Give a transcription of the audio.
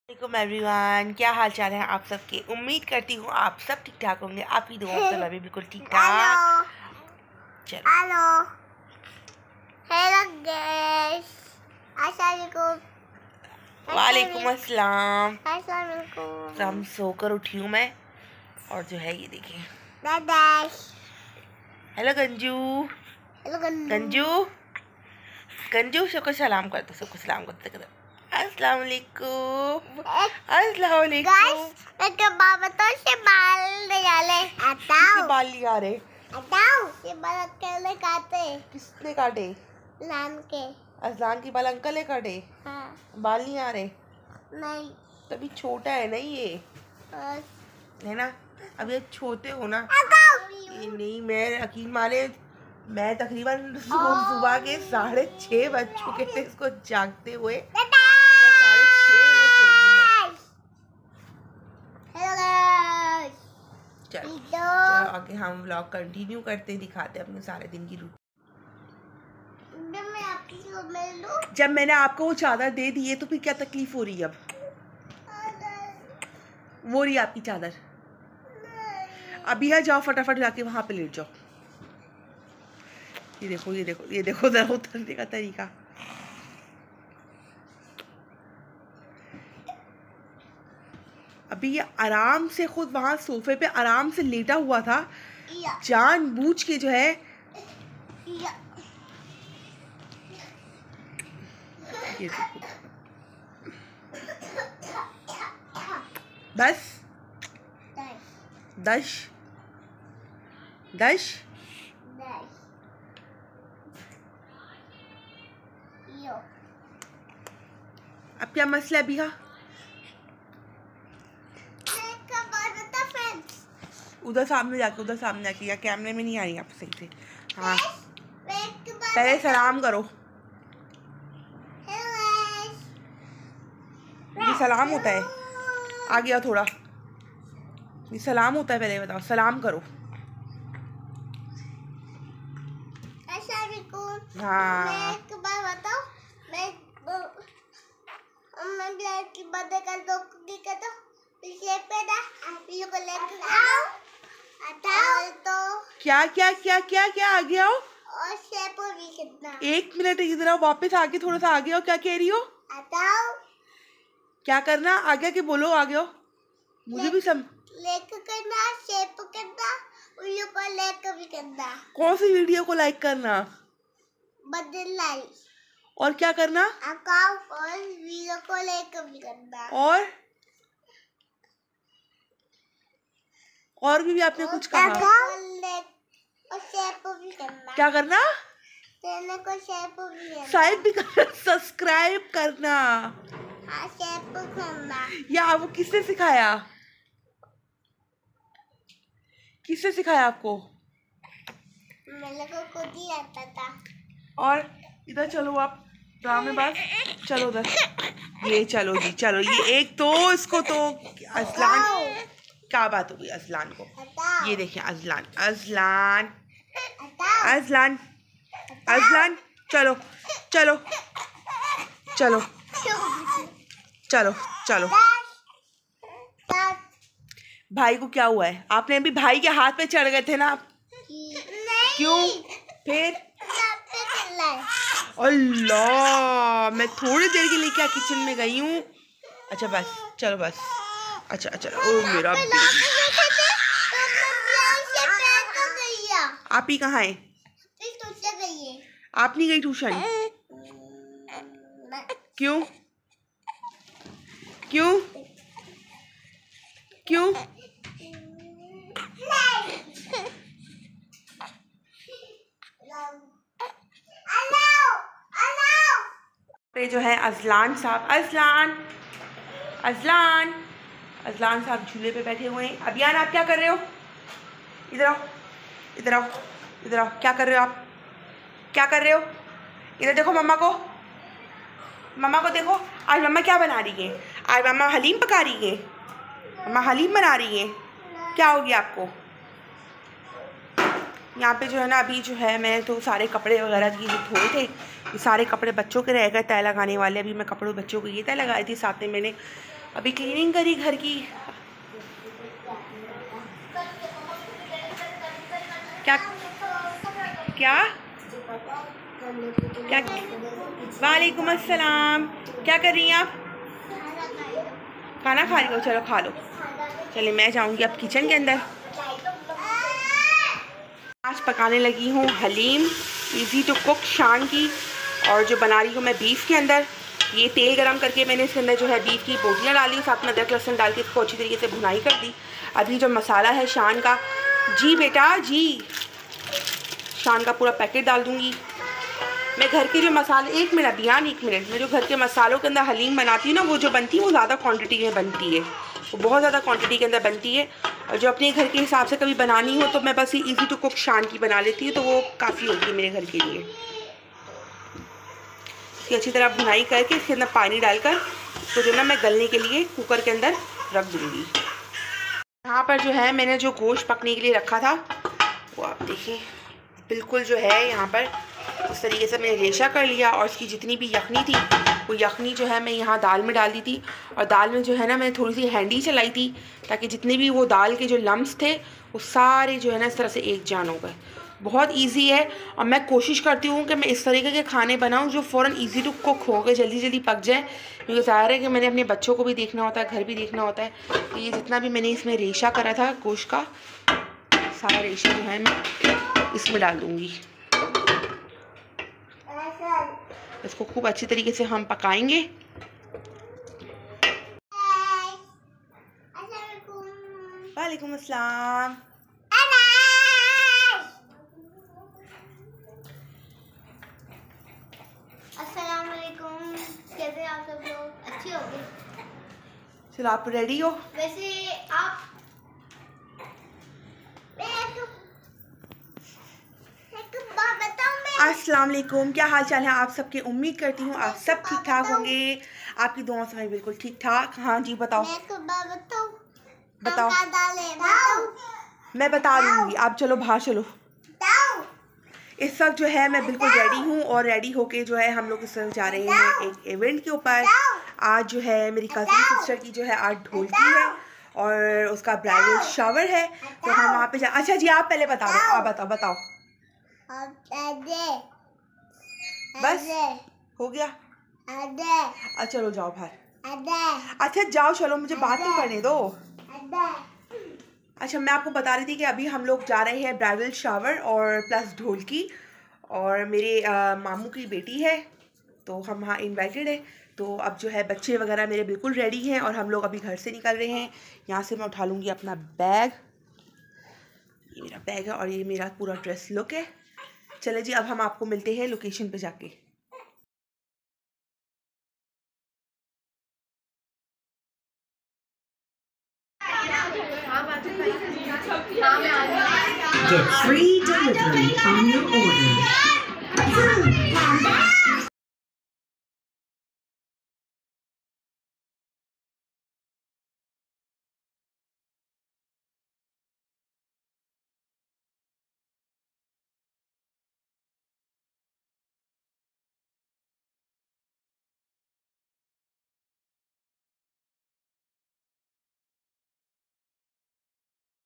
वालेकुम एवरीवन, क्या हाल चाल है आप सबके। उम्मीद करती हूँ आप सब ठीक ठाक होंगे। आपकी दुआ से मैं भी बिल्कुल ठीक ठाक। चलो हेलो हेलो गाइस, अस्सलाम वालेकुम। वालेकुम अस्सलाम। अस्सलाम वालेकुम। हम सोकर उठी हूँ मैं, और जो है ये देखिए। दादा हेलो गंजू। हेलो गंजू गंजू गंजू सबको सलाम कर दो, सबको सलाम कर दो। अस्सलाम वालेकुम। अस्सलाम वालेकुम। गाइस, मैं बाबा तो से बाल निकाले किसके बाल नहीं आ रहे? हटाओ, ये बाल अकेले काटे। किसने काटे? लान के। अजलान की बाल अंकल ने काटे। हाँ। बाल नहीं आ रहे? नहीं। तभी छोटा है ना ये, है ना? अभी आप छोटे हो ना। ये नहीं, मैं यकीन माने, मैं तकरीबन सुबह के 6:30 बज चुके थे इसको जागते हुए। 6:30 बजे सोई हूँ मैं। चलो आगे हम व्लॉग कंटिन्यू करते, दिखाते अपने सारे दिन की रूटीन। जब मैंने आपको वो चादर दे दी है तो फिर क्या तकलीफ हो रही है? अब वो रही आपकी चादर। अभी आ जाओ, फटाफट जाके वहां पे लेट जाओ। ये देखो ये देखो ये देखो जरा उतरने का तरीका। अभी ये आराम से खुद वहां सोफे पे आराम से लेटा हुआ था, जानबूझ के जो है ये देखो। दस दस दस अब क्या मसला है भैया? उधर सामने जाके या कैमरे में नहीं आ रही आप सही से। हाँ, पहले सलाम करो। ये सलाम होता है? आ गया थोड़ा। ये सलाम होता है? पहले बताओ, सलाम करो। हाँ, क्या क्या क्या क्या क्या आ गया हो? और शेपू भी कितना। 1 मिनट इधर आओ, वापस आके थोड़ा सा आगे हो। क्या कह रही हो? क्या करना? आगे के बोलो, आगे हो। मुझे भी लाइक करना, शेप करना, वीडियो को लाइक भी करना। कौन सी वीडियो को लाइक करना? बदल लाइक। और क्या करना? अकाउंट और वीडियो को लाइक भी करना। और भी आपने कुछ कहा? और शेप भी करना। क्या करना? चैनल को शेप भी करना। शायद भी करना, सब्सक्राइब करना। हाँ, शेप करना। या वो किसने सिखाया? किसने सिखाया आपको? मेरे को खुद ही आता था। और इधर चलो आप, ड्रामेबाज। चलो उधर। ये चलो जी, चलो। ये एक तो इसको तो अजलान, क्या बात हो गई अजलान को? ये देखिए अजलान, अजलान अजलान अजलान। चलो चलो चलो चलो चलो। भाई को क्या हुआ है? आपने अभी भाई के हाथ पे चढ़ गए थे ना आप? क्यों? फिर अल्लाह, मैं थोड़ी देर के लिए क्या किचन में गई हूँ। अच्छा बस, चलो बस। अच्छा अच्छा, ओ मेरा बेबी। आप ही कहाँ हैं? आप नहीं गई ट्यूशन? क्यों? क्यों? क्यों? पे जो है अजलान साहब, अजलान अजलान अजलान साहब झूले पे बैठे हुए हैं। अभियान, आप क्या कर रहे हो? इधर आओ, इधर आओ, इधर आओ। क्या कर रहे हो आप? क्या कर रहे हो? इधर देखो मम्मा को, मम्मा को देखो। आज मम्मा क्या बना रही है? आज मम्मा हलीम पका रही है। मम्मा हलीम बना रही है। क्या हो गया आपको? यहाँ पे जो है ना, अभी जो है मैं तो सारे कपड़े वगैरह की जो धोए थे, ये सारे कपड़े बच्चों के रह गए तय लगाने वाले। अभी मैं कपड़ों बच्चों को ये तय लगाई थी, साथ में मैंने अभी क्लीनिंग करी घर की। क्या क्या क्या? वालेकुम अस्सलाम। क्या कर रही हैं आप? खाना खा रही हो? चलो खा लो। चलिए मैं जाऊंगी अब किचन के अंदर। आज पकाने लगी हूँ हलीम, इजी टू कुक शान की। और जो बना रही हूँ मैं बीफ के अंदर। ये तेल गरम करके मैंने इसके अंदर जो है बीफ की बोटियाँ डाली, साथ में अदरक लहसुन डाल के इसको अच्छी तरीके से भुनाई कर दी। अभी जो मसाला है शान का, जी बेटा जी, शान का पूरा पैकेट डाल दूँगी मैं। घर के जो मसाले, 1 मिनट बियान 1 मिनट, मैं जो घर के मसालों के अंदर हलीम बनाती हूँ ना, वो जो बनती है वो ज़्यादा क्वांटिटी में बनती है, वो बहुत ज़्यादा क्वांटिटी के अंदर बनती है। और जो अपने घर के हिसाब से कभी बनानी हो तो मैं बस ये इजी टू कुक शान की बना लेती हूँ, तो वो काफ़ी होती है मेरे घर के लिए। इसकी अच्छी तरह भुनाई करके इसके अंदर पानी डालकर तो जो ना मैं गलने के लिए कुकर के अंदर रख दूँगी। यहाँ पर जो है मैंने जो गोश्त पकने के लिए रखा था वो आप देखिए बिल्कुल जो है यहाँ पर इस तरीके से मैंने रेशा कर लिया। और इसकी जितनी भी यखनी थी वो यखनी जो है मैं यहाँ दाल में डाल दी थी। और दाल में जो है ना मैंने थोड़ी सी हैंडी चलाई थी ताकि जितने भी वो दाल के जो लम्स थे वो सारे जो है ना इस तरह से एक जान हो गए। बहुत इजी है और मैं कोशिश करती हूँ कि मैं इस तरीके के खाने बनाऊँ जो फ़ौरन इजी टू कुक हो गए, जल्दी जल्दी पक जाए। क्योंकि ज़ाहिर है कि मैंने अपने बच्चों को भी देखना होता है, घर भी देखना होता है। तो ये जितना भी मैंने इसमें रेशा करा था गोश्त का, सारा रेशा जो है मैं इसमें डाल दूँगी। इसको खूब अच्छी तरीके से हम पकाएंगे। वालेकुम अस्सलाम। अस्सलाम वालेकुम। कैसे हैं आप सब लोग? अच्छे हो गए? चलो आप रेडी हो? वैसे आप अस्सलाम वालेकुम। क्या हाल चाल है आप सबके? उम्मीद करती हूँ आप सब ठीक ठाक होंगे। आपकी दुआओं से मैं बिल्कुल ठीक ठाक। हाँ जी बताओ। बताओ। मैं बता दूँगी, आप चलो बाहर चलो। इस वक्त जो है मैं बिल्कुल रेडी हूँ और रेडी होके जो है हम लोग इस वक्त जा रहे हैं एक इवेंट के ऊपर। आज जो है मेरी कज़न सिस्टर की जो है आज ढोलकी है और उसका ब्राइडल शावर है, तो हम वहाँ पे अच्छा जी आप पहले बता दो। आप बताओ बताओ। बस हो गया? अच्छा चलो जाओ बाहर। अच्छा जाओ चलो, मुझे बात तो करने दो। अच्छा मैं आपको बता रही थी कि अभी हम लोग जा रहे हैं ब्राइडल शावर और प्लस ढोलकी, और मेरे मामू की बेटी है तो हम वहाँ इनवाइटेड है। तो अब जो है बच्चे वगैरह मेरे बिल्कुल रेडी हैं और हम लोग अभी घर से निकल रहे हैं। यहाँ से मैं उठा लूँगी अपना बैग, ये मेरा बैग है और ये मेरा पूरा ड्रेस लुक है। चले जी अब हम आपको मिलते हैं लोकेशन पे जाके। Get free delivery on your order.